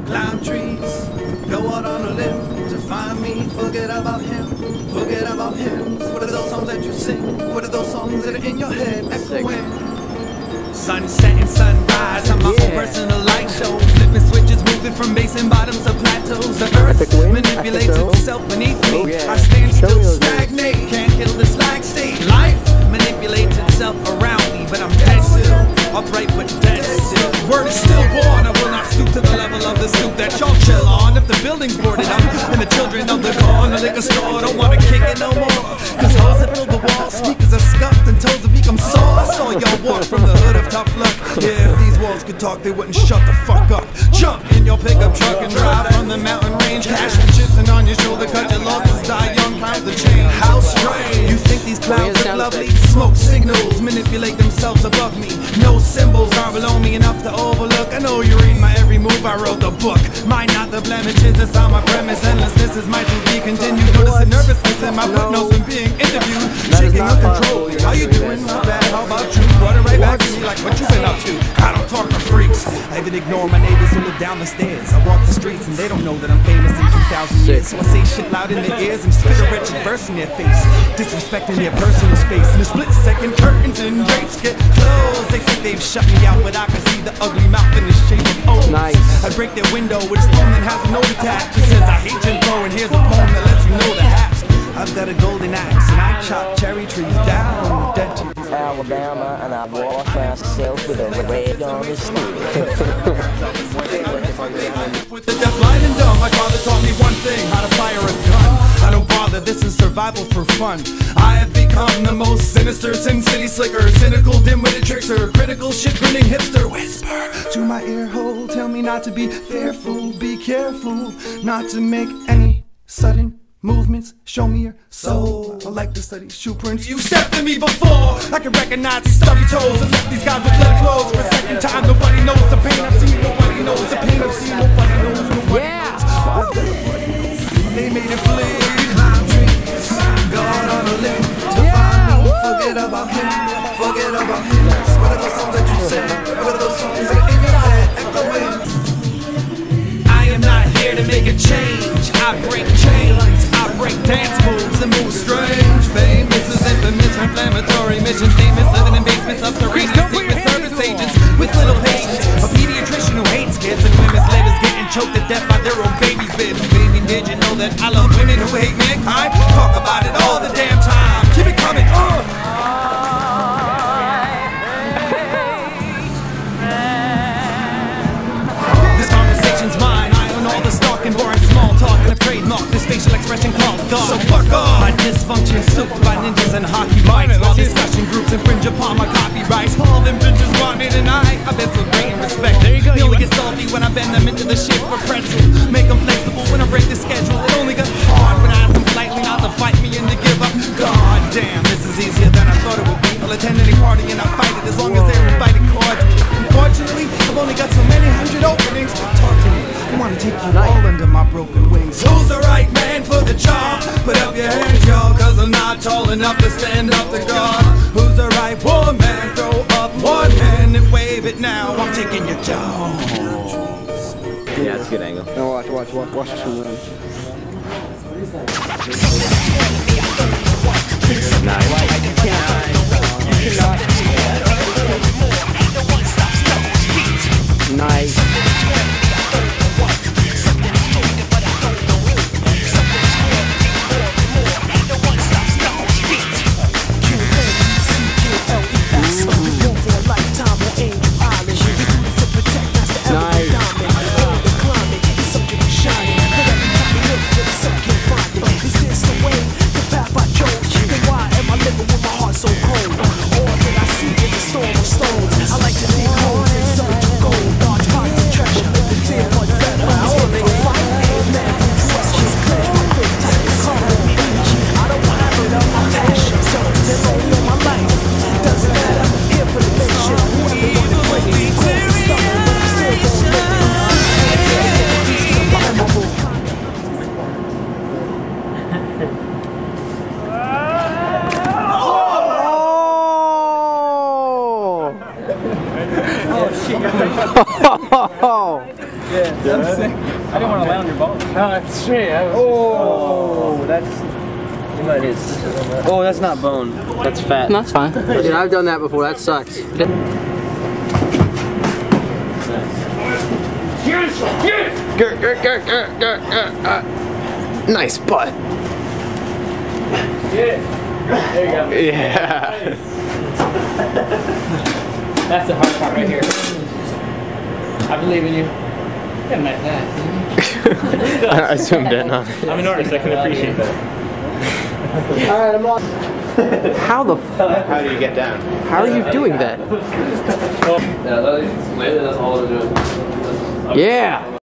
climb trees, go out on a limb to find me. Forget about him, forget about him. What are those songs that you sing? What are those songs that are in your head echoing? Sunset and sunrise, I'm my own personal light show. Flipping switches, moving from bass and bottoms to plateaus. The earth manipulates itself beneath me. I stand still, stagnate, can't kill this lag state. Life manipulates itself around me, but I'm dead still, upright but dead still. Word is still born, I will not stoop to the level of the stoop that y'all chill on. If the building's boarded up and the children of the corner liquor store don't wanna kick it no more, cause hoes have filled the wall, sneakers are scuffed and toes have become sore. I saw y'all walk from the hood of tough luck. Yeah, if these walls could talk, they wouldn't shut the fuck up. Jump in your pickup truck and drive from the mountain range. Cash and chips and on your shoulder, cut your losses, die young, count the change. How strange, you think these clouds look lovely? Smoke signals manipulate themselves above me. No symbols are below me enough to overlook. I know you read my every move, I wrote the book. Mine not the blemishes, that's on my premise. Endlessness is my to be continued. Notice the nervousness in my footnotes when being interviewed. Shaking uncontrollably, how you doing? Not bad, how about you? Brought it right back to me like what you been up to. I don't talk to freaks, I even ignore my neighbors who live down the stairs. I walk the streets and they don't know that I'm famous in 2,000 years. So I say shit loud in their ears and spit a wretched verse in their face, disrespecting their personal space. In a split second, curtains and drapes get closed. They say they've shut me out, but I can see the ugly mouth in the shape of O's. Nice. I break their window with a stone that has a note attached. It says I hate Jim Crow, and here's a poem that lets you know the haps. I've got a golden axe and I chop cherry trees down dead to Alabama, and I walk myself with a red on the street. With the deaf, blind and dumb, my father taught me one thing: how to fire a gun. I don't bother, this is survival for fun. I have become the most sinister Sin City slicker, cynical, dim-witted trickster, critical, shit-grinning hipster. Whisper to my ear hole, tell me not to be fearful, be careful, not to make any sudden movements, show me your soul. I like to study shoe prints. You stepped to me before, I can recognize these stubby toes. I left these guys with bloody clothes for a second time. Nobody knows the pain I've seen, nobody knows the pain I've seen, nobody knows, nobody knows. They made it bleed. Climb trees, gone on a limb to find me. Forget about him, forget about him. What are those songs that you sing? What are those songs that are in your head echoing? I am not here to make a change, I break chains. Break dance moves and move strange. Famous is infamous, inflammatory mission statements. Living in basements, subterranean secret service agents with little patience. A pediatrician who hates kids and women's livers getting choked to death by their own baby's bibs. Baby, did you know that I love women who hate mankind? Talk about it all the damn time. Keep it coming, This conversation's mine. I own all the stock and boring small talk, and a trademark this facial expression called God. So fuck off. My dysfunction soaked by ninjas and hockey bites, while discussion groups infringe upon my copyrights. All them bitches want me tonight. I bet so great and respect. There you go. You only get salty when I bend them into the shape for pretzel. Make them flexible when I break the schedule. It only got hard when I ask them politely not to fight me and to give up. God damn, this is easier than I thought it would be. I'll attend any party and I'll fight it as long as they're invited cordially. Unfortunately, I've only got so many hundred openings. Talk to me, I wanna take you all under my broken wings. Who's the right man for the job? Put up your hands, y'all, cause I'm not tall enough to stand up to God. Who's the right woman? Throw up one hand and wave it now. I'm taking your job. Yeah, it's a good angle. Now watch this one. Nice. Nice. So cold, all that I see is a storm of stones. I like to dig holes in search of gold, large pockets. I didn't want to land on your ball. No, that's straight. Oh, that's. Oh, that's not bone. That's fat. That's fine. Dude, I've done that before. That sucks. Nice butt. There you go. Yeah. That's the hard part right here. I believe in you. Yeah, like that. I zoomed in on it. I'm an artist. I can appreciate that. Alright, I'm lost. How the f? How do you get down? How are you doing that? Yeah, that's all they're doing. Yeah.